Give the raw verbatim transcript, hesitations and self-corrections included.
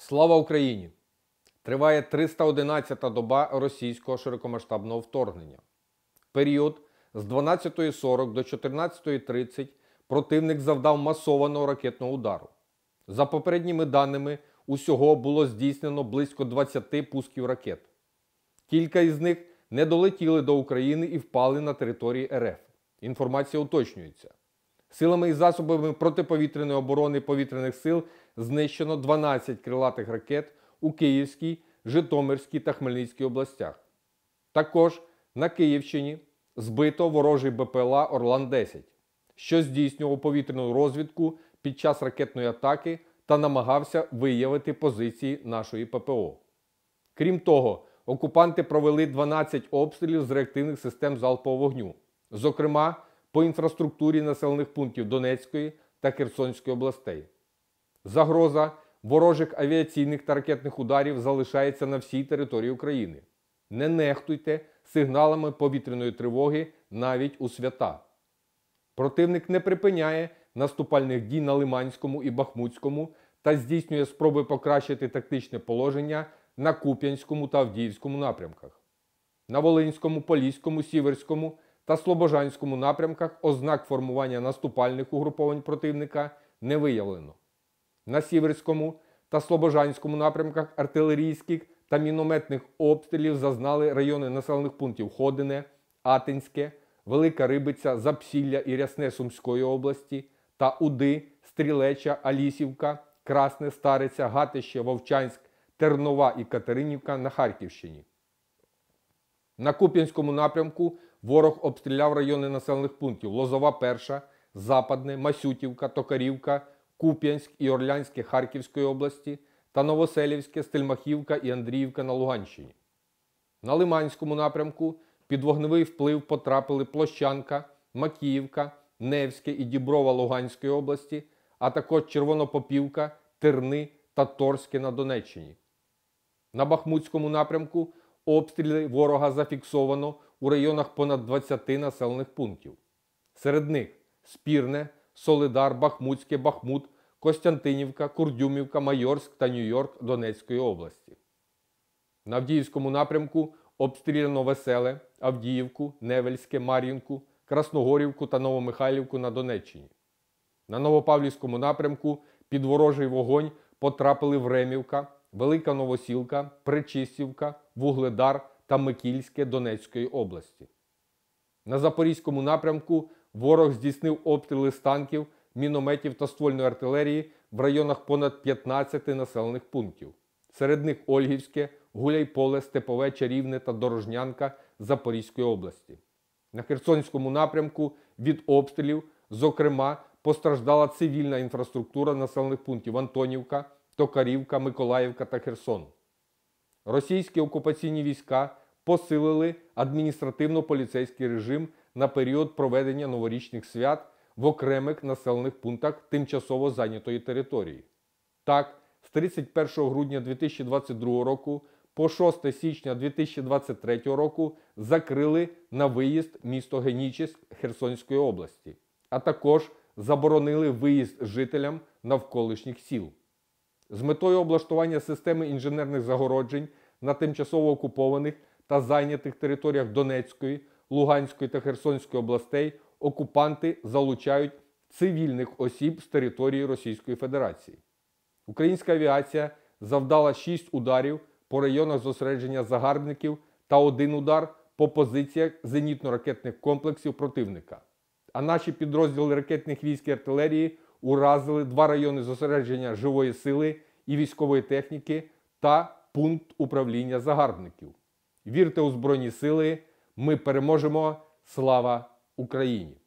Слава Україні! Триває триста одинадцята доба російського широкомасштабного вторгнення. В період з дванадцятої сорок до чотирнадцятої тридцять противник завдав масованого ракетного удару. За попередніми даними, усього було здійснено близько двадцяти пусків ракет. Кілька із них не долетіли до України і впали на території РФ. Інформація уточнюється. Силами і засобами протиповітряної оборони повітряних сил знищено дванадцять крилатих ракет у Київській, Житомирській та Хмельницькій областях. Також на Київщині збито ворожий БПЛА Орлан десять, що здійснював повітряну розвідку під час ракетної атаки та намагався виявити позиції нашої ППО. Крім того, окупанти провели дванадцять обстрілів з реактивних систем залпового вогню, зокрема по інфраструктурі населених пунктів Донецької та Херсонської областей. Загроза ворожих авіаційних та ракетних ударів залишається на всій території України. Не нехтуйте сигналами повітряної тривоги навіть у свята. Противник не припиняє наступальних дій на Лиманському і Бахмутському та здійснює спроби покращити тактичне положення на Куп'янському та Авдіївському напрямках. На Волинському, Поліському, Сіверському та Слобожанському напрямках ознак формування наступальних угруповань противника не виявлено. На Сіверському та Слобожанському напрямках артилерійських та мінометних обстрілів зазнали райони населених пунктів Ходине, Атинське, Велика Рибиця, Запсілля і Рясне Сумської області та Уди, Стрілеча, Алісівка, Красне, Стариця, Гатище, Вовчанськ, Тернова і Катеринівка на Харківщині. На Куп'янському напрямку ворог обстріляв райони населених пунктів Лозова Перша, Западне, Масютівка, Токарівка, Куп'янськ і Орлянське Харківської області та Новоселівське, Стельмахівка і Андріївка на Луганщині. На Лиманському напрямку під вогневий вплив потрапили Площанка, Макіївка, Невське і Діброва Луганської області, а також Червонопопівка, Терни та Торське на Донеччині. На Бахмутському напрямку обстріли ворога зафіксовано у районах понад двадцяти населених пунктів. Серед них Спірне, Солидар, Бахмутське, Бахмут, Костянтинівка, Курдюмівка, Майорськ та Нью-Йорк Донецької області. На Авдіївському напрямку обстріляно Веселе, Авдіївку, Невельське, Мар'їнку, Красногорівку та Новомихайлівку на Донеччині. На Новопавлівському напрямку під ворожий вогонь потрапили Времівка, Велика Новосілка, Пречистівка, Вугледар та Микільське Донецької області. На Запорізькому напрямку ворог здійснив обстріли з танків, мінометів та ствольної артилерії в районах понад п'ятнадцяти населених пунктів. Серед них Ольгівське, Гуляйполе, Степове, Чарівне та Дорожнянка Запорізької області. На Херсонському напрямку від обстрілів, зокрема, постраждала цивільна інфраструктура населених пунктів Антонівка, Токарівка, Миколаївка та Херсон. Російські окупаційні війська посилили адміністративно-поліцейський режим на період проведення новорічних свят в окремих населених пунктах тимчасово зайнятої території. Так, з тридцять першого грудня дві тисячі двадцять другого року по шосте січня дві тисячі двадцять третього року закрили на виїзд місто Генічеськ Херсонської області, а також заборонили виїзд жителям навколишніх сіл. З метою облаштування системи інженерних загороджень на тимчасово окупованих та зайнятих територіях Донецької, Луганської та Херсонської областей окупанти залучають цивільних осіб з території Російської Федерації. Українська авіація завдала шість ударів по районах зосередження загарбників та один удар по позиціях зенітно-ракетних комплексів противника. А наші підрозділи ракетних військ і артилерії уразили два райони зосередження живої сили і військової техніки та пункт управління загарбників. Вірте у Збройні Сили! Ми переможемо! Слава Україні!